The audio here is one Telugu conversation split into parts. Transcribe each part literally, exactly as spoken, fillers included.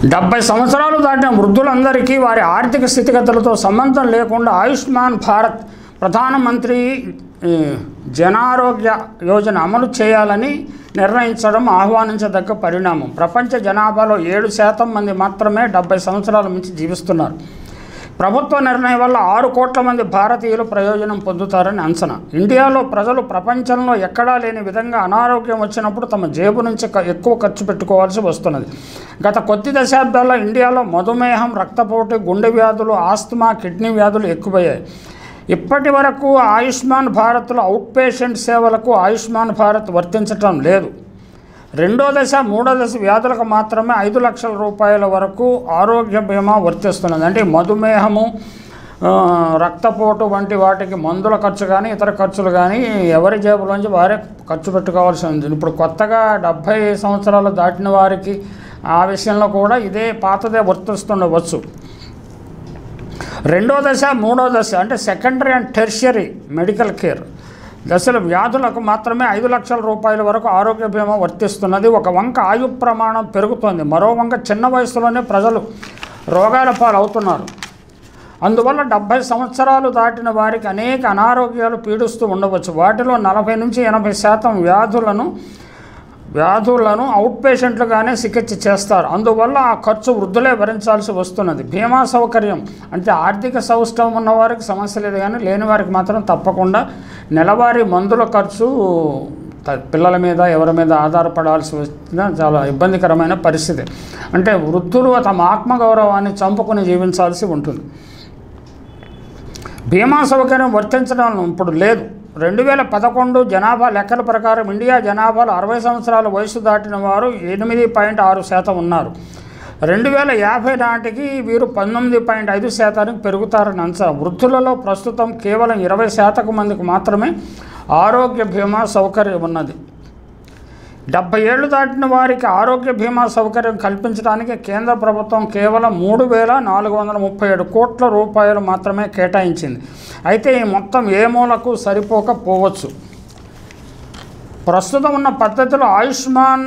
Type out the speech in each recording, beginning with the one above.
డెబ్బై సంవత్సరాలు దాటిన వృద్ధులందరికీ వారి ఆర్థిక స్థితిగతులతో సంబంధం లేకుండా ఆయుష్మాన్ భారత్ ప్రధానమంత్రి జనారోగ్య యోజన అమలు చేయాలని నిర్ణయించడం ఆహ్వానించదగ్గ పరిణామం. ప్రపంచ జనాభాలో ఏడు శాతం మంది మాత్రమే డెబ్బై సంవత్సరాల మించి జీవిస్తున్నారు. ప్రభుత్వ నిర్ణయం వల్ల ఆరు కోట్ల మంది భారతీయులు ప్రయోజనం పొందుతారని అంచనా. ఇండియాలో ప్రజలు ప్రపంచంలో ఎక్కడా లేని విధంగా అనారోగ్యం వచ్చినప్పుడు తమ జేబు నుంచి ఎక్కువ ఖర్చు పెట్టుకోవాల్సి వస్తున్నది. గత కొద్ది దశాబ్దాల్లో ఇండియాలో మధుమేహం, రక్తపోటు, గుండె వ్యాధులు, ఆస్తమా, కిడ్నీ వ్యాధులు ఎక్కువయ్యాయి. ఇప్పటి వరకు ఆయుష్మాన్ భారత్లో అవుట్ పేషెంట్ సేవలకు ఆయుష్మాన్ భారత్ వర్తించటం లేదు. రెండో దశ, మూడో దశ వ్యాధులకు మాత్రమే ఐదు లక్షల రూపాయల వరకు ఆరోగ్య బీమా వర్తిస్తున్నది. అంటే మధుమేహము, రక్తపోటు వంటి వాటికి మందుల ఖర్చు కానీ ఇతర ఖర్చులు కానీ ఎవరి జేబులోంచి వారే ఖర్చు పెట్టుకోవాల్సి ఉంది. ఇప్పుడు కొత్తగా డెబ్భై సంవత్సరాలు దాటిన వారికి ఆ విషయంలో కూడా ఇదే పాతదే వర్తిస్తుండవచ్చు. రెండో దశ, మూడో దశ అంటే secondary and tertiary medical care దశల వ్యాధులకు మాత్రమే ఐదు లక్షల రూపాయల వరకు ఆరోగ్య బీమా వర్తిస్తున్నది. ఒక వంక ఆయు ప్రమాణం పెరుగుతోంది, మరో వంక చిన్న వయసులోనే ప్రజలు రోగాల పాలవుతున్నారు. అందువల్ల డెబ్భై సంవత్సరాలు దాటిన వారికి అనేక అనారోగ్యాలు పీడిస్తూ ఉండవచ్చు. వాటిలో నలభై నుంచి ఎనభై శాతం వ్యాధులను వ్యాధులను అవుట్ పేషెంట్లుగానే చికిత్స చేస్తారు. అందువల్ల ఆ ఖర్చు వృద్ధులే భరించాల్సి వస్తున్నది. బీమా సౌకర్యం అంటే ఆర్థిక సౌష్టవం ఉన్నవారికి సమస్య లేదు, కానీ లేని వారికి మాత్రం తప్పకుండా నెలవారీ మందుల ఖర్చు పిల్లల మీద ఎవరి మీద ఆధారపడాల్సి వచ్చిన చాలా ఇబ్బందికరమైన పరిస్థితి. అంటే వృద్ధులు తమ ఆత్మగౌరవాన్ని చంపుకొని జీవించాల్సి ఉంటుంది. బీమా సౌకర్యం వర్తించడం ఇప్పుడు లేదు. రెండు వేల పదకొండు జనాభా లెక్కల ప్రకారం ఇండియా జనాభాలో అరవై సంవత్సరాల వయసు దాటిన వారు ఎనిమిది పాయింట్ ఆరు శాతం ఉన్నారు. రెండు వేల యాభై నాటికి వీరు పంతొమ్మిది పాయింట్ ఐదు శాతానికి పెరుగుతారని అంచనా. వృద్ధులలో ప్రస్తుతం కేవలం ఇరవై శాతం మందికి మాత్రమే ఆరోగ్య బీమా సౌకర్యం ఉన్నది. డెబ్బై ఏళ్ళు దాటిన వారికి ఆరోగ్య బీమా సౌకర్యం కల్పించడానికి కేంద్ర ప్రభుత్వం కేవలం మూడు వేల నాలుగు వందల ముప్పై ఏడు కోట్ల రూపాయలు మాత్రమే కేటాయించింది. అయితే ఈ మొత్తం ఏ మూలకు సరిపోకపోవచ్చు. ప్రస్తుతం ఉన్న పద్ధతిలో ఆయుష్మాన్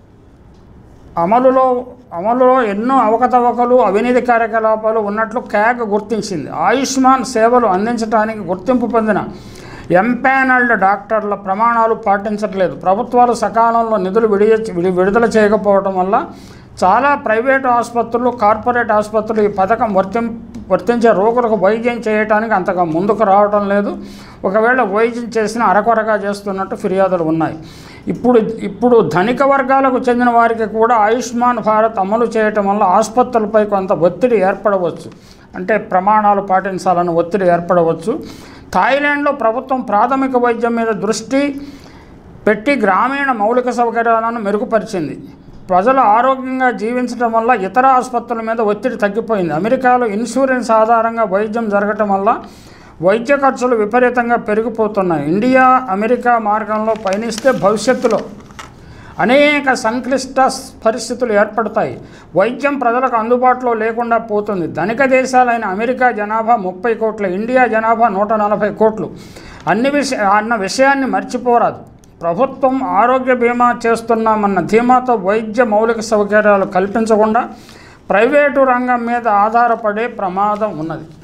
అమలులో అమలులో ఎన్నో అవకతవకలు, అవినీతి కార్యకలాపాలు ఉన్నట్లు క్యాగ్ గుర్తించింది. ఆయుష్మాన్ సేవలు అందించడానికి గుర్తింపు పొందిన ఎంపానల్డ్ డాక్టర్ల ప్రమాణాలు పాటించట్లేదు. ప్రభుత్వాలు సకాలంలో నిధులు విడియ విడుదల చేయకపోవడం వల్ల చాలా ప్రైవేటు ఆసుపత్రులు, కార్పొరేట్ ఆసుపత్రులు ఈ పథకం వర్తిం వర్తించే రోగులకు వైద్యం చేయడానికి అంతగా ముందుకు రావడం లేదు. ఒకవేళ వైద్యం చేసిన అరకొరగా చేస్తున్నట్టు ఫిర్యాదులు ఉన్నాయి. ఇప్పుడు ఇప్పుడు ధనిక వర్గాలకు చెందిన వారికి కూడా ఆయుష్మాన్ భారత్ అమలు చేయటం వల్ల ఆసుపత్రులపై కొంత ఒత్తిడి ఏర్పడవచ్చు. అంటే ప్రమాణాలు పాటించాలని ఒత్తిడి ఏర్పడవచ్చు. థాయిలాండ్లో ప్రభుత్వం ప్రాథమిక వైద్యం మీద దృష్టి పెట్టి గ్రామీణ మౌలిక సౌకర్యాలను మెరుగుపరిచింది. ప్రజలు ఆరోగ్యంగా జీవించడం వల్ల ఇతర ఆసుపత్రుల మీద ఒత్తిడి తగ్గిపోయింది. అమెరికాలో ఇన్సూరెన్స్ ఆధారంగా వైద్యం జరగటం వల్ల వైద్య ఖర్చులు విపరీతంగా పెరిగిపోతున్నాయి. ఇండియా అమెరికా మార్గంలో పయనిస్తే భవిష్యత్తులో అనేక సంక్లిష్ట పరిస్థితులు ఏర్పడతాయి. వైద్యం ప్రజలకు అందుబాటులో లేకుండా పోతుంది. ధనిక దేశాలైన అమెరికా జనాభా ముప్పై కోట్ల, ఇండియా జనాభా నూట నలభై కోట్లు అన్ని విష అన్న విషయాన్ని మర్చిపోరాదు. ప్రభుత్వం ఆరోగ్య బీమా చేస్తున్నామన్న ధీమాతో వైద్య మౌలిక సౌకర్యాలు కల్పించకుండా ప్రైవేటు రంగం మీద ఆధారపడే ప్రమాదం ఉన్నది.